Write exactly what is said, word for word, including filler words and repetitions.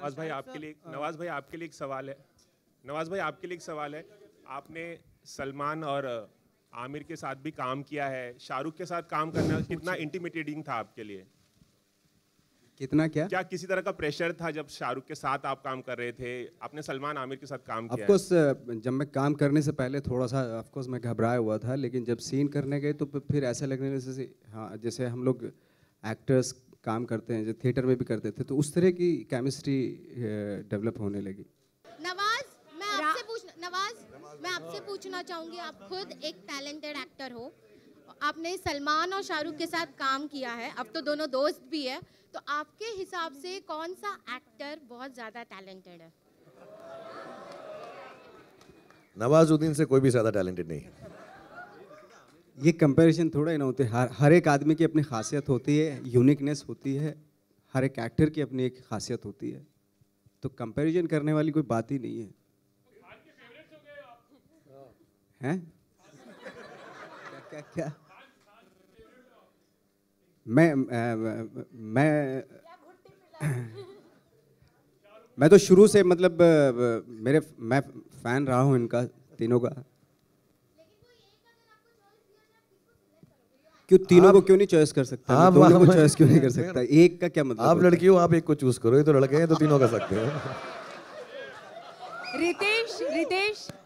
नवाज भाई आपके लिए नवाज भाई आपके लिए एक सवाल है नवाज भाई आपके लिए एक सवाल है आपने सलमान और आमिर के साथ भी काम किया है, शाहरुख के साथ काम करना कितना इंटिमिडेटिंग था आपके लिए? कितना क्या क्या किसी तरह का प्रेशर था जब शाहरुख के साथ आप काम कर रहे थे? आपने सलमान आमिर के साथ काम किया? ऑफ कोर्स जब मैं काम करने से पहले थोड़ा सा ऑफ कोर्स मैं घबराया हुआ था, लेकिन जब सीन करने गए तो फिर ऐसा लगने जैसे हाँ जैसे हम लोग एक्टर्स काम करते हैं जो थिएटर में भी करते थे, तो उस तरह की केमिस्ट्री डेवलप होने लगी। नवाज मैं आपसे पूछना नवाज मैं आपसे पूछना चाहूँगी, आप खुद एक टैलेंटेड एक्टर हो, आपने सलमान और शाहरुख के साथ काम किया है, अब तो दोनों दोस्त भी है, तो आपके हिसाब से कौन सा एक्टर बहुत ज़्यादा टैलेंटेड है? नवाजुद्दीन से कोई भी ज़्यादा टैलेंटेड नहीं है। ये कंपैरिजन थोड़ा ही ना होते, हर हर एक आदमी की अपनी खासियत होती है, यूनिकनेस होती है, हर एक एक्टर की अपनी एक खासियत होती है, तो कंपैरिजन करने वाली कोई बात ही नहीं है। हैं? क्या क्या क्या? मैं मैं मैं तो शुरू से मतलब मेरे मैं फैन रहा हूँ इनका तीनों का। क्यों तीनों को क्यों नहीं चॉइस कर सकता? आप दोनों को चॉइस क्यों नहीं कर सकता? एक का क्या मतलब? आप लड़की हो, आप एक को चूज करो, ये तो लड़के हैं तो तीनों कर सकते हो। रितेश रितेश